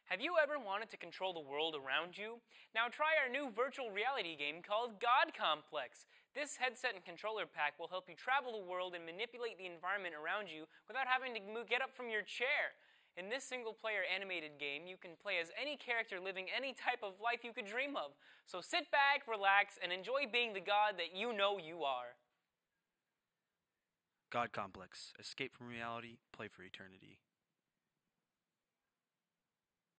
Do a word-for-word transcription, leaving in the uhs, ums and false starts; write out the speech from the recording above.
Have you ever wanted to control the world around you? Now try our new virtual reality game called God Complex. This headset and controller pack will help you travel the world and manipulate the environment around you without having to get up from your chair. In this single-player animated game, you can play as any character living any type of life you could dream of. So sit back, relax, and enjoy being the God that you know you are. God Complex. Escape from reality, play for eternity.